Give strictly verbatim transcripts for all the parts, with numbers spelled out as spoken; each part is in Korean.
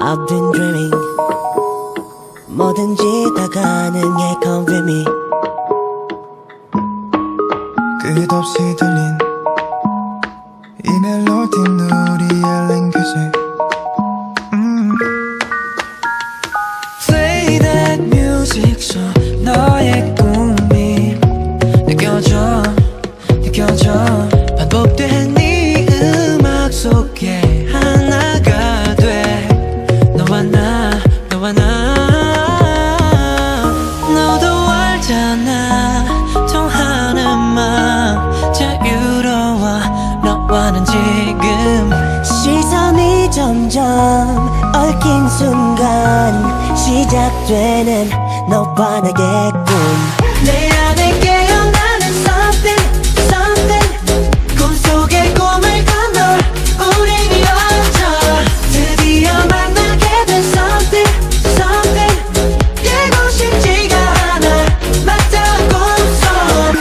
I've been dreaming 뭐든지 다 가능해 come with me 끝없이 들린 이 멜로디는 우리의 랭귀지 음. Play that music so 너의 꿈이 느껴져 느껴져 반복된 네 음악 속에 하나가 돼 너와 나 너와 나 너도 알잖아 통하는 맘 자유로워 너와는 지금 시선이 점점 얽힌 순간 시작되는 너와 나의 꿈 내 안에 깨어나는 something something 꿈속의 꿈을 건너 우린 이어져 드디어 만나게 된 something something 깨고 싶지가 않아 맞다 꿈속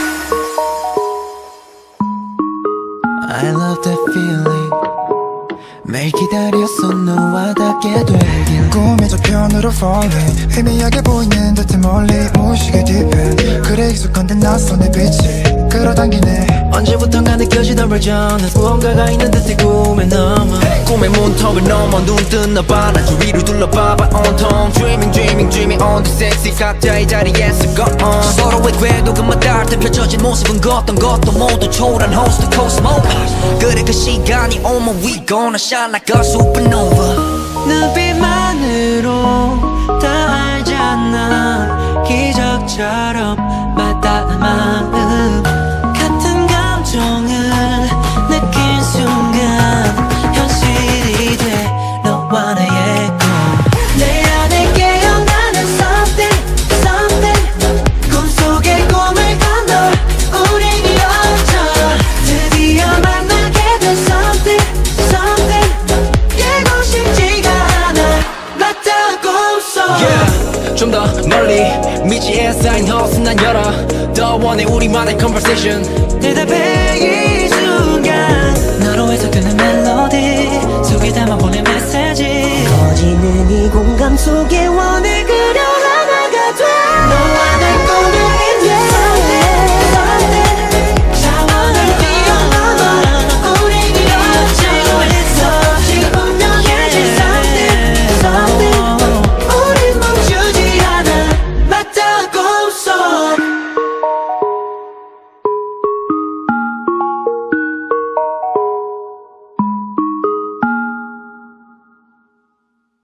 I love that feeling 매일 기다렸어 너와 닿게 되길 꿈의 저편으로 falling 희미하게 보이는 듯한 멀리 무식의 딥end 그래 익숙한데 낯선의 빛이 끌어당기네 언제부턴가 느껴지던 version은 무언가가 있는 듯해 꿈에 넘어 꿈의 문턱을 넘어 눈뜬 너봐 나 주위를 둘러봐봐 온통 Dreaming dreaming dreaming on the sexy 각자의 자리에서 go on 서로의 궤도가 닿을 때 펼쳐진 모습은 걷던 것도 모두 초월한 host to cosmos 그래 그 시간이 오면 we gonna shine like a supernova 눈빛만으로 다 알잖아 기적처럼 맞닿은 마음 같은 감정을 느낀 순간 현실이 돼 너와 나의 꿈 내 안에 깨어나는 something something 꿈속의 꿈을 건너 우린 이어져 드디어 만나게 된 something something 깨고 싶지가 않아 맞다 꿈속 yeah. 좀 더 멀리 미지에 쌓인 허스 난 열어 더 원해 우리만의 conversation 대답해 이 순간 너로 해석되는 멜로디 속에 담아보낸 메시지 커지는 이 공감 속에 원해